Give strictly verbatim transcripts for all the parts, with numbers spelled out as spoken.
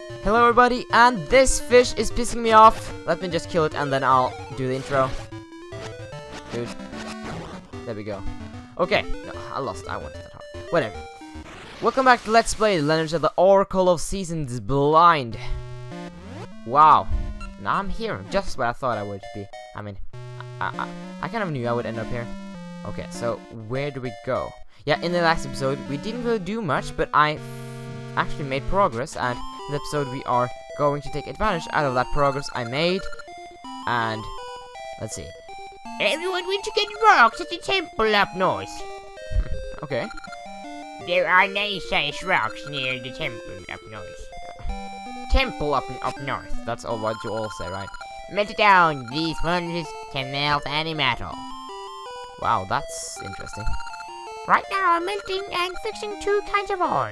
Hello everybody, and this fish is pissing me off. Let me just kill it and then I'll do the intro. Dude. There we go. Okay, no, I lost. I wanted that hard. Whatever. Welcome back to Let's Play Legend of the Oracle of Seasons Blind. Wow. Now I'm here. Just where I thought I would be. I mean, I, I, I kind of knew I would end up here. Okay, so where do we go? Yeah, in the last episode, we didn't really do much, but I actually made progress, and in this episode we are going to take advantage out of that progress I made. And let's see. Everyone went to get rocks at the temple up north. Okay. There are nice-sized rocks near the temple up north. Temple up up north. That's all what you all say, right? Melt it down. These sponges can melt any metal. Wow, that's interesting. Right now I'm melting and fixing two kinds of ore.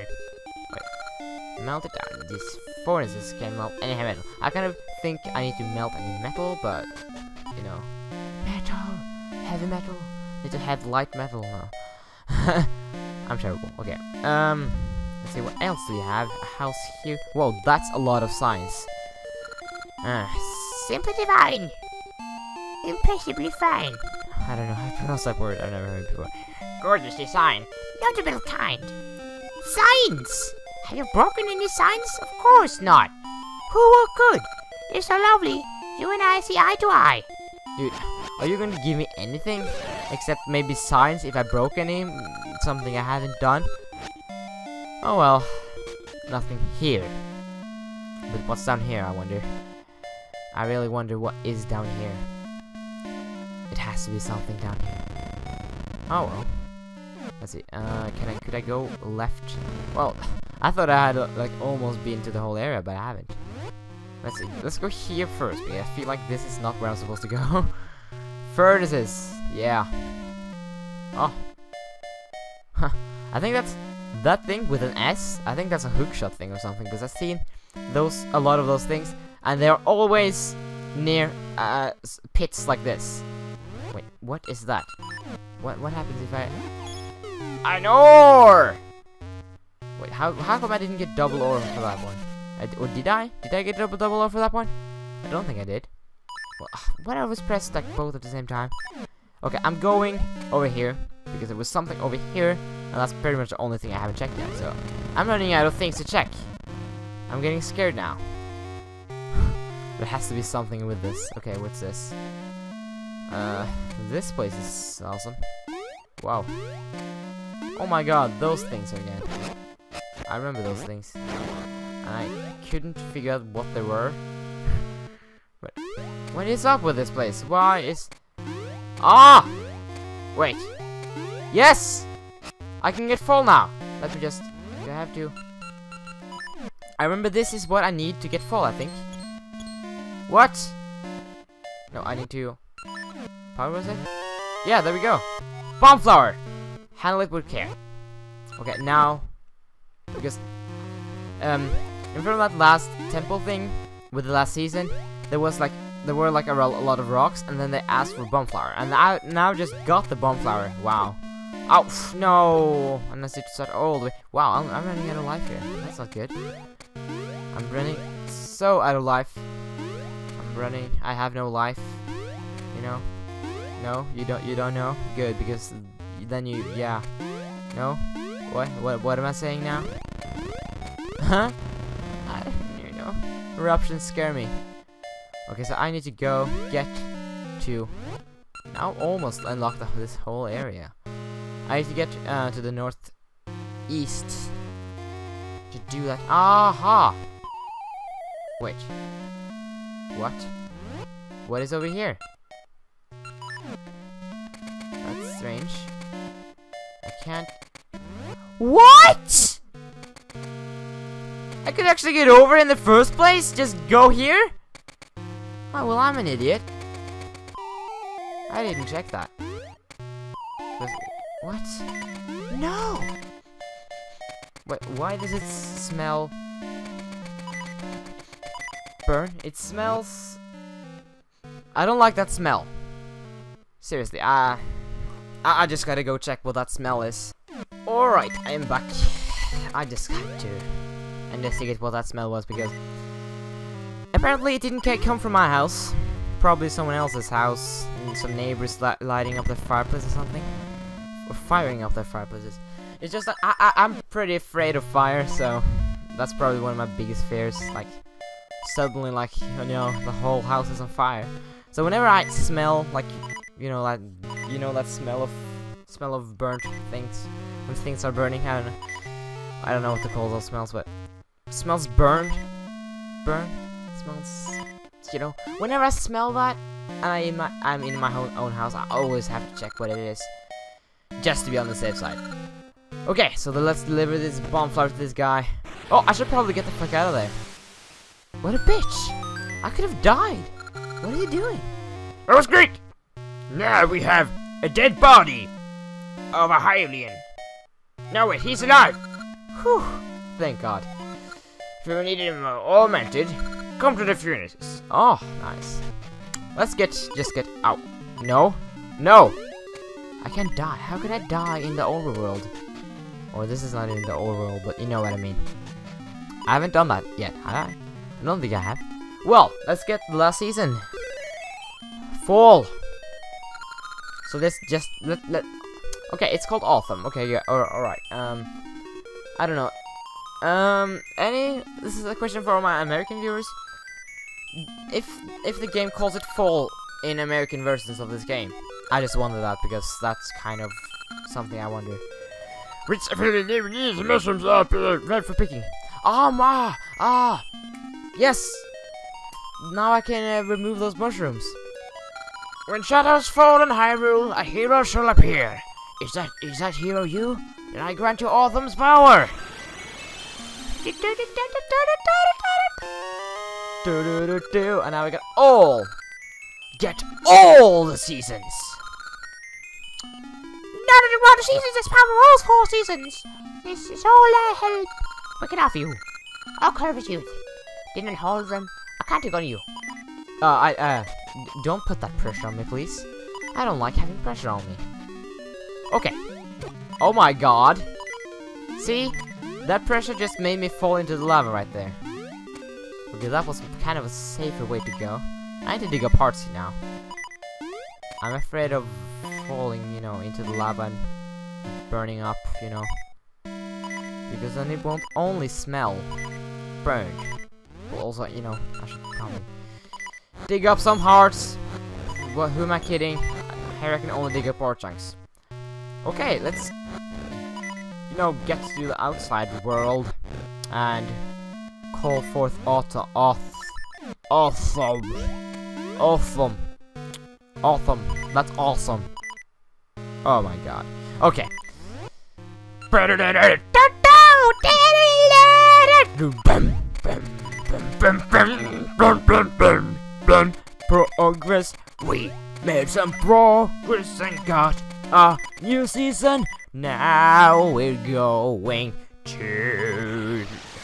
Melt it down. These furnaces can melt any heavy metal. I kind of think I need to melt any metal, but you know, metal, heavy metal. Need to have light metal now. I'm terrible. Okay. Um, let's see. What else do we have? A house here. Whoa, that's a lot of signs. Uh, Simply divine. Impossibly fine. I don't know how to pronounce that word. I've never heard it before. Gorgeous design. Notable kind. Signs! Have you broken any signs? Of course not. Who could? They're so lovely. You and I see eye to eye. Dude, are you going to give me anything? Except maybe signs if I broke any? Something I haven't done? Oh well. Nothing here. But what's down here, I wonder? I really wonder what is down here. It has to be something down here. Oh well. Let's see. Uh, can I? Could I go left? Well, I thought I had uh, like almost been to the whole area, but I haven't. Let's see. Let's go here first. Because I feel like this is not where I'm supposed to go. Furnaces. Yeah. Oh. Huh. I think that's that thing with an S. I think that's a hookshot thing or something. Because I've seen those a lot of those things, and they're always near uh, pits like this. Wait, what is that? What what happens if I? An ore! Wait, how how come I didn't get double ore for that one? I, or did I? Did I get double double ore for that one? I don't think I did. Well, what I was pressed like both at the same time. Okay, I'm going over here because there was something over here, and that's pretty much the only thing I haven't checked yet. So I'm running out of things to check. I'm getting scared now. There has to be something with this. Okay, what's this? Uh, this place is awesome. Wow. Oh my god, those things again. I remember those things. And I couldn't figure out what they were. But what is up with this place? Why is... Ah! Wait. Yes! I can get full now. Let me just... Do I have to... I remember this is what I need to get full, I think. What? No, I need to... Power was it? Yeah, there we go. Bomb flower! Handle it with care. Okay, now... Because... Um... In front of that last temple thing, with the last season, there was like... There were like a, a lot of rocks, and then they asked for bomb flower. And I now just got the bomb flower. Wow. Oh, no! Unless it start all the way... Wow, I'm, I'm running out of life here. That's not good. I'm running so out of life. I'm running... I have no life. You know? No, you don't. You don't know. Good, because then you, yeah. No. What? What? What am I saying now? Huh? I, you know, eruptions scare me. Okay, so I need to go get to. Now almost unlock the, this whole area. I need to get uh, to the northeast to do that. Aha! Wait. What? What is over here? Strange. I can't. What? I could actually get over in the first place? Just go here? Oh, well, I'm an idiot. I didn't check that. Was, what? No! Wait, why does it smell... Burn? It smells... I don't like that smell. Seriously, ah... Uh, I, I just gotta go check what that smell is. Alright, I am back. I just got to investigate what that smell was, because apparently it didn't ca- come from my house. Probably someone else's house, and some neighbors li lighting up their fireplace or something, or firing up their fireplaces. It's just that I, I I'm pretty afraid of fire, so that's probably one of my biggest fears. Like suddenly, like you know, the whole house is on fire. So whenever I smell like you know like you know that smell of smell of burnt things when things are burning. I don't know. I don't know what to call those smells, but it smells burned, burn. It smells. You know, whenever I smell that, and I in my I'm in my own, own house, I always have to check what it is, just to be on the safe side. Okay, so then let's deliver this bomb flower to this guy. Oh, I should probably get the fuck out of there. What a bitch! I could have died. What are you doing? That was great! Now we have a dead body of a Hylian. No wait, he's alive! Whew, thank God. If you needed him uh, augmented, come to the furnaces. Oh, nice. Let's get, just get out. No, no! I can't die. How can I die in the overworld? Or this is not in the overworld, but you know what I mean. I haven't done that yet, have I? I don't think I have. Well, let's get the last season. Fall. So this just let let. Okay, it's called Autumn. Okay, yeah. All, all right. Um, I don't know. Um, any? This is a question for all my American viewers. If if the game calls it Fall in American versions of this game, I just wonder that because that's kind of something I wonder. Which these mushrooms are Red for picking. Ah, ma, ah, yes. Now I can uh, remove those mushrooms. When shadows fall in Hyrule, a hero shall appear. Is that is that hero you? Then I grant you Autumn's power. Do do do do, and now we got all. Get all the seasons. Not only one seasons, it's power all four seasons. This is all I help. We can offer you. I'll curve youth. Didn't hold them. I can't take on you. Uh, I, uh, don't put that pressure on me, please. I don't like having pressure on me. Okay. Oh my God. See? That pressure just made me fall into the lava right there. Okay, that was kind of a safer way to go. I need to dig up hearts now. I'm afraid of falling, you know, into the lava and burning up, you know. Because then it won't only smell burned. Well, also, you know, I should probably dig up some hearts. What? Who am I kidding? I reckon only dig up heart chunks. Okay, let's, you know, get to the outside world and call forth autumn. Autumn. Awesome. Awesome. Awesome. That's awesome. Oh my God. Okay. Progress. We made some progress and got a new season. Now we're going to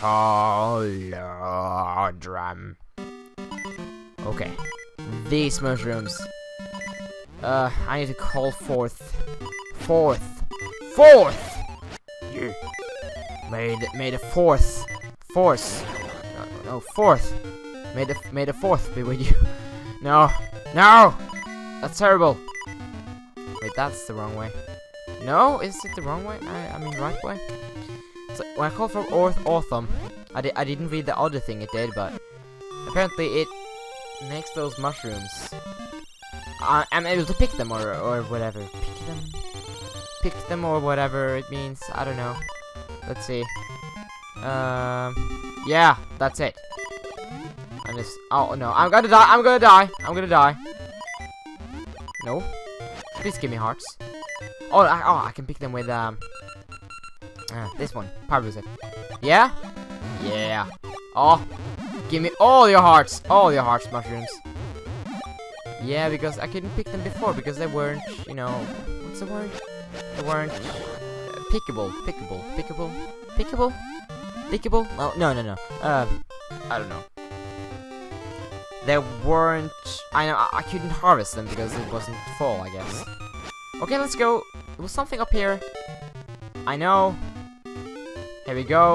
Holodrum. Okay. These mushrooms. Uh, I need to call forth. Fourth. Fourth! you. May the, may the fourth. Force. No, no, fourth. May the, may the fourth be with you. No. No! That's terrible. Wait, that's the wrong way. No? Is it the wrong way? I, I mean, right way? So, when I called for Orth Autumn, I, di I didn't read the other thing it did, but apparently it makes those mushrooms. I, I'm able to pick them or, or whatever. Pick them? Pick them or whatever it means. I don't know. Let's see. Um, yeah, that's it. I'm just. Oh no, I'm gonna die. I'm gonna die. I'm gonna die. No. Please give me hearts. Oh, I, oh, I can pick them with um. Uh, this one, Parvisit. Yeah. Yeah. Oh, give me all your hearts. All your hearts, mushrooms. Yeah, because I couldn't pick them before because they weren't. You know, what's the word? They weren't uh, pickable. Pickable. Pickable. Pickable. Pickable. Oh, no, no, no. Uh, I don't know. They weren't. I know. I, I couldn't harvest them because it wasn't full, I guess. Okay, let's go. There was something up here. I know. Here we go.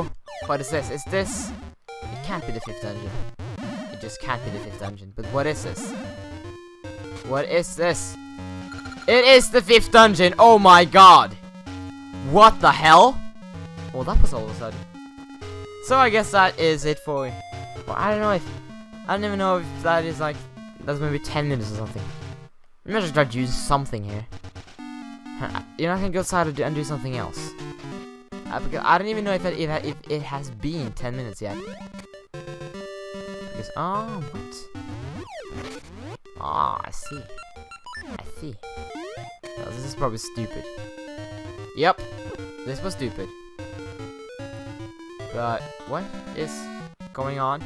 What is this? Is this... It can't be the fifth dungeon. It just can't be the fifth dungeon. But what is this? What is this? It is the fifth dungeon! Oh my god! What the hell? Well, that was all of a sudden. So I guess that is it for... Well, I don't know if... I don't even know if that is like... That's maybe ten minutes or something. I'm gonna try to do something here. You're not gonna go outside and do, and do something else. Uh, because I don't even know if it, if, if it has been ten minutes yet. Because, oh, what? Oh, I see. I see. Oh, this is probably stupid. Yep, this was stupid. But what is going on?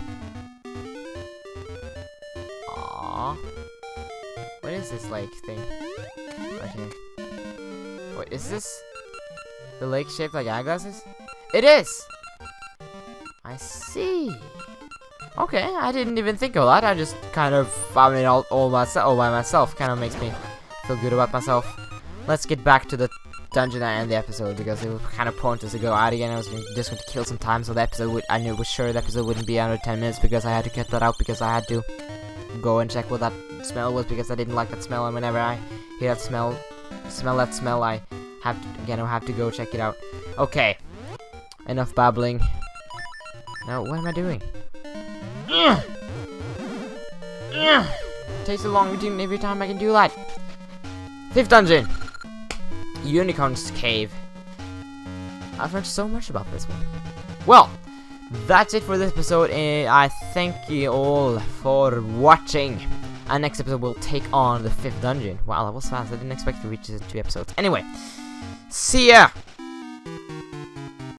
Aww. What is this lake thing? Right here. Wait, is this the lake shaped like eyeglasses? It is! I see. Okay, I didn't even think of that. I just kind of found it all, all, myself, all by myself. Kind of makes me feel good about myself. Let's get back to the dungeon and end the episode because it was kind of pointless to go out again. I was just going to kill some time, so the episode would, I knew was sure the episode wouldn't be under ten minutes because I had to cut that out because I had to go and check what that smell was because I didn't like that smell, and whenever I hear that smell, smell that smell, I have to, again, I have to go check it out. Okay, enough babbling. Now, what am I doing? Ugh. Ugh. Takes a long routine every time I can do that. Fifth dungeon. Unicorn's Cave. I've heard so much about this one. Well, that's it for this episode, and I thank you all for watching. And next episode we'll take on the fifth dungeon. Wow, that was fast. I didn't expect to reach this in two episodes. Anyway, see ya!